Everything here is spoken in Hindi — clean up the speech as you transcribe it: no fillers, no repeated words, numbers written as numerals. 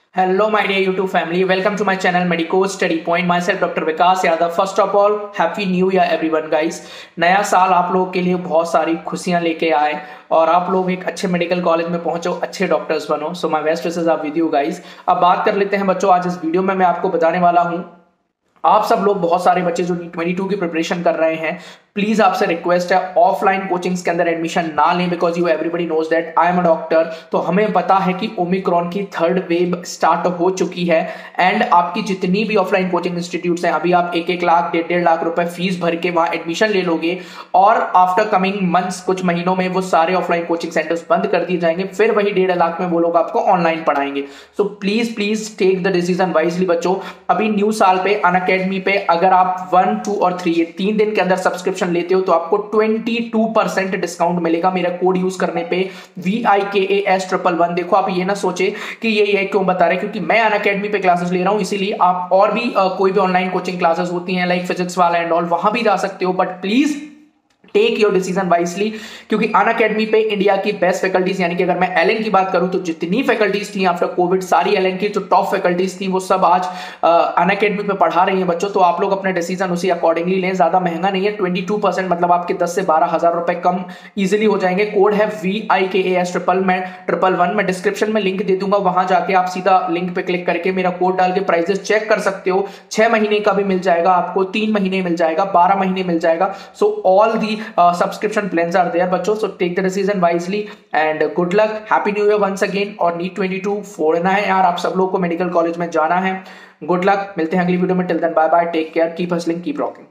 Hello, my dear YouTube family. Welcome to my channel Medico Study Point. Myself Dr. Vikas Yadav. First of all, Happy New Year everyone, guys. नया साल आप लोगों के लिए बहुत सारी खुशियां लेके आए और आप लोग एक अच्छे मेडिकल कॉलेज में पहुंचो, अच्छे डॉक्टर्स बनो. So my best wishes are with you guys. अब बात कर लेते हैं बच्चों. आज इस वीडियो में मैं आपको बताने वाला हूं, आप सब लोग बहुत सारे बच्चे जो नीट 22 की प्रिपरेशन कर रहे हैं, प्लीज आपसे रिक्वेस्ट है ऑफलाइन कोचिंग्स के अंदर एडमिशन ना लें, because you everybody knows that I am a doctor. तो हमें पता है कि ओमिक्रॉन की थर्ड वेव स्टार्ट हो चुकी है एंड आपकी जितनी भी ऑफलाइन कोचिंग इंस्टीट्यूट्स हैं, अभी आप 1-1 लाख 1.5 लाख रुपए फीस भर के वहां एडमिशन ले लोगे और आफ्टर कमिंग मंथ्स, कुछ महीनों में वो सारे ऑफलाइन कोचिंग सेंटर्स बंद कर दिए जाएंगे. फिर वही 1.5 लाख में वो लोग आपको ऑनलाइन पढ़ाएंगे. So please take the decision wisely बच्चों. अभी न्यू साल पे अनअकैडमी पे अगर आप 1, 2 और 3 ये 3 दिन के अंदर सब्सक्रिप्शन लेते हो तो आपको 22% डिस्काउंट मिलेगा मेरा कोड यूज करने पे VIKAS111. देखो आप ये ना सोचे कि ये क्यों बता रहे, क्योंकि मैं अनअकैडमी पे क्लासेस ले रहा हूं, इसीलिए आप और भी कोई भी ऑनलाइन कोचिंग क्लासेस होती हैं लाइक फिजिक्स वाला एंड ऑल, वहां भी जा सकते हो. But please take your decision wisely, क्योंकि अनअकैडमी पे इंडिया की बेस्ट फैकल्टीज, यानी कि अगर मैं एलएन की बात करूं तो जितनी फैकल्टीज थी आफ्टर कोविड, सारी एलएन की जो टॉप फैकल्टीज थी वो सब आज अनअकैडमी पे पढ़ा रही हैं बच्चों. तो आप लोग अपने डिसीजन उसी अकॉर्डिंगली लें. ज्यादा महंगा नहीं है, 22% मतलब आपके 10 से 12 हजार रुपए कम इजिली हो जाएंगे. कोड है VIKAS111. मैं डिस्क्रिप्शन में लिंक दे दूंगा, वहां जाके आप सीधा लिंक पे क्लिक करके मेरा कोड डाल के प्राइजेस चेक कर सकते हो. 6 महीने का भी मिल जाएगा आपको, 3 महीने मिल जाएगा, 12 महीने मिल जाएगा. So all the subscription plans are there बच्चों. So take the decision wisely and good luck. Happy New Year once again. और नीट 22 फोड़ना है यार, आप सब लोग को मेडिकल कॉलेज में जाना है. Good luck. मिलते हैं अगली वीडियो में. Till then bye bye, take care, keep hustling, keep rocking.